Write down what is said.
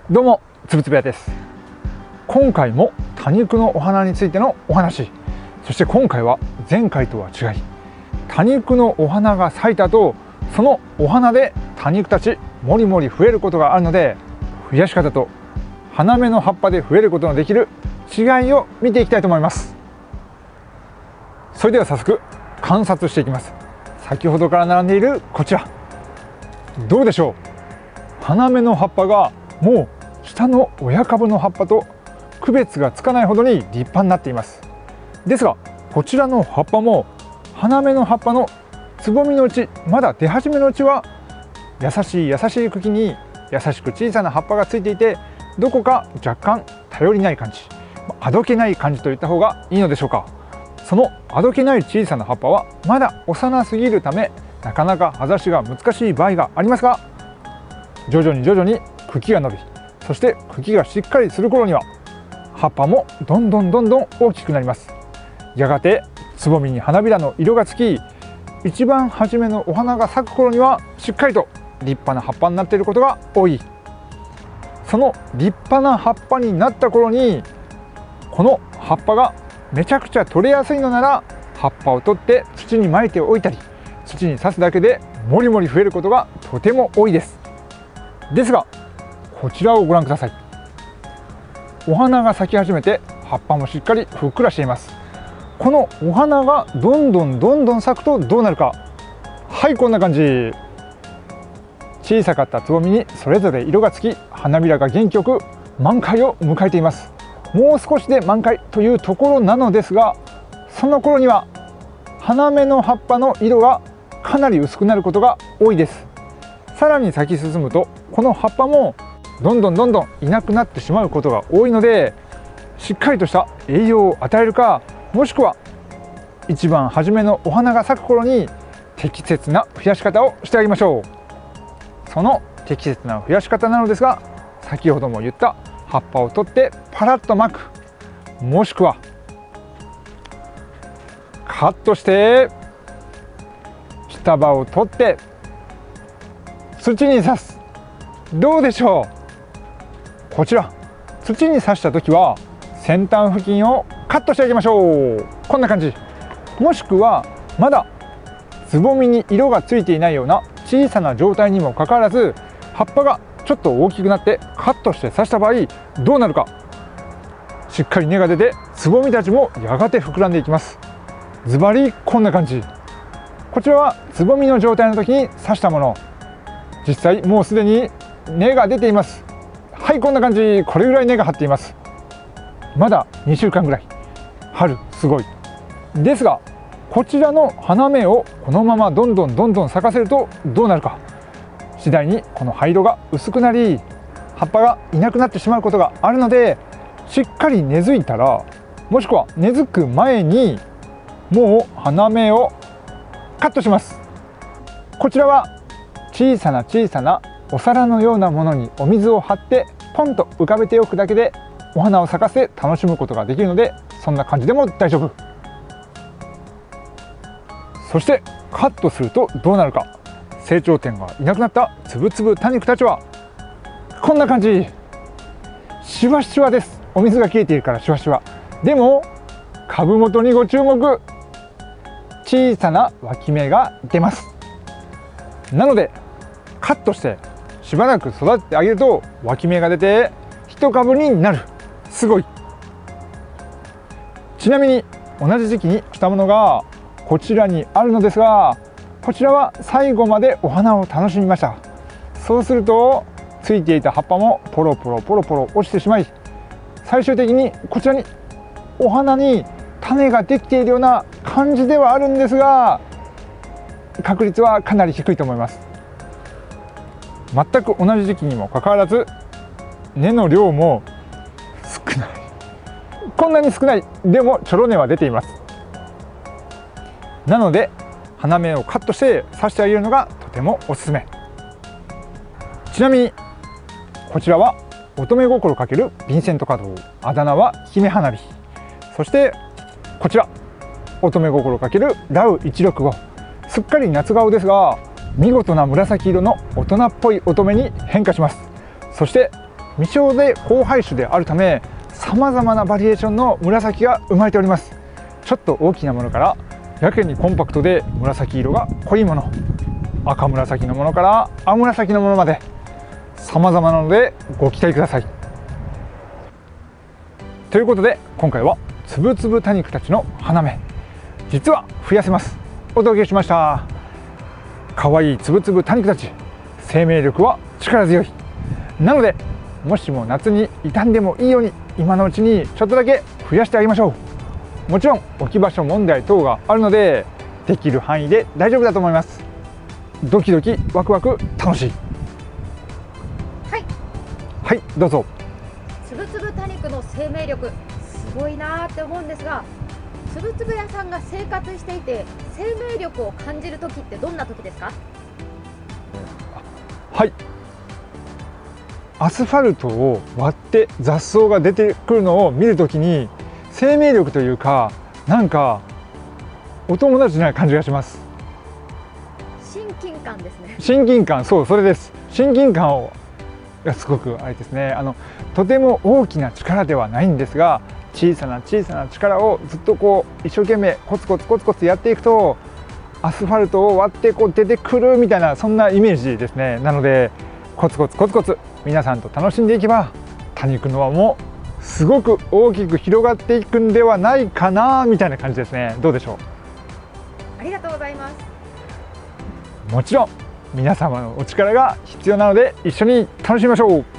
どうもつぶつぶやです。今回も多肉のお花についてのお話、そして今回は前回とは違い、多肉のお花が咲いた後、そのお花で多肉たちもりもり増えることがあるので、増やし方と花芽の葉っぱで増えることのできる違いを見ていきたいと思います。それでは早速観察していきます。先ほどから並んでいるこちら、どうでしょう。花芽の葉っぱがもう下の親株の葉っぱと区別がつかないほどに立派になっています。ですがこちらの葉っぱも花芽の葉っぱのつぼみのうち、まだ出始めのうちは優しい茎に優しく小さな葉っぱがついていて、どこか若干頼りない感じ、あどけない感じといった方がいいのでしょうか。そのあどけない小さな葉っぱはまだ幼すぎるため、なかなか葉ざしが難しい場合がありますが、徐々に茎が伸び、そして茎がしっかりする頃には葉っぱもどんどん大きくなります。やがてつぼみに花びらの色がつき、一番初めのお花が咲く頃にはしっかりと立派な葉っぱになっていることが多い。その立派な葉っぱになった頃に、この葉っぱがめちゃくちゃ取れやすいのなら、葉っぱを取って土にまいておいたり、土に刺すだけでもりもり増えることがとても多いです。ですがこちらをご覧ください。お花が咲き始めて葉っぱもしっかりふっくらしています。このお花がどんどん咲くとどうなるか。はい、こんな感じ。小さかったつぼみにそれぞれ色がつき、花びらが元気よく満開を迎えています。もう少しで満開というところなのですが、その頃には花芽の葉っぱの色がかなり薄くなることが多いです。さらに先進むとこの葉っぱもどんどんいなくなってしまうことが多いので、しっかりとした栄養を与えるか、もしくは一番初めのお花が咲く頃に適切な増やし方をしてあげましょう。その適切な増やし方なのですが、先ほども言った葉っぱを取ってパラッと巻く、もしくはカットして下葉を取って土に刺す。どうでしょう。こちら土に刺した時は先端付近をカットしてあげましょう。こんな感じ。もしくはまだつぼみに色がついていないような小さな状態にもかかわらず、葉っぱがちょっと大きくなってカットして刺した場合どうなるか。しっかり根が出てつぼみたちもやがて膨らんでいきます。ズバリこんな感じ。こちらはつぼみの状態の時に刺したもの。実際もうすでに根が出ています。はい、こんな感じ。これぐらい根が張っています。まだ2週間ぐらい。春すごいですが、こちらの花芽をこのままどんどん咲かせるとどうなるか。次第にこの葉色が薄くなり、葉っぱがいなくなってしまうことがあるので、しっかり根付いたら、もしくは根付く前にもう花芽をカットします。こちらは小さなお皿のようなものにお水を張ってポンと浮かべておくだけでお花を咲かせ楽しむことができるので、そんな感じでも大丈夫。そしてカットするとどうなるか。成長点がいなくなったつぶつぶ多肉たちはこんな感じ。シワシワです。お水が切れているからシワシワ。でも株元にご注目。小さな脇芽が出ます。なのでカットしてしばらく育ててあげると脇芽が出て一株になる。すごい。ちなみに同じ時期にしたものがこちらにあるのですが、こちらは最後までお花を楽しみました。そうするとついていた葉っぱもポロポロ落ちてしまい、最終的にこちらにお花に種ができているような感じではあるんですが、確率はかなり低いと思います。全く同じ時期にもかかわらず根の量も少ない。こんなに少ない。でもちょろ根は出ています。なので花芽をカットして刺してあげるのがとてもおすすめ。ちなみにこちらは乙女心かけるヴィンセント華道、あだ名は姫花火。そしてこちら乙女心かけるラウ165。すっかり夏顔ですが見事な紫色の大人っぽい乙女に変化します。そして未生で交配種であるため、さまざまなバリエーションの紫が生まれております。ちょっと大きなものからやけにコンパクトで紫色が濃いもの、赤紫のものから青紫のものまで様々なのでご期待ください。ということで今回はつぶつぶ多肉たちの花芽、実は増やせます、お届けしました。かわいいつぶつぶ多肉たち、生命力は力強い。なのでもしも夏に傷んでもいいように今のうちにちょっとだけ増やしてあげましょう。もちろん置き場所問題等があるのでできる範囲で大丈夫だと思います。ドキドキワクワク楽しい。はい、どうぞ。 つぶつぶ多肉の生命力すごいなーって思うんですが、つぶつぶ屋さんが生活していて生命力を感じる時ってどんな時ですか？ はい、アスファルトを割って雑草が出てくるのを見るときに生命力というか、なんかお友達な感じがします。 親近感ですね。 親近感、そう、それです。親近感をがすごくあれですね。とても大きな力ではないんですが、小さな小さな力をずっとこう一生懸命コツコツコツコツやっていくと、アスファルトを割ってこう出てくるみたいな、そんなイメージですね。なのでコツコツコツコツ皆さんと楽しんでいけば、多肉の輪もすごく大きく広がっていくんではないかなみたいな感じですね。どうでしょう？ ありがとうございます。 もちろん皆様のお力が必要なので一緒に楽しみましょう。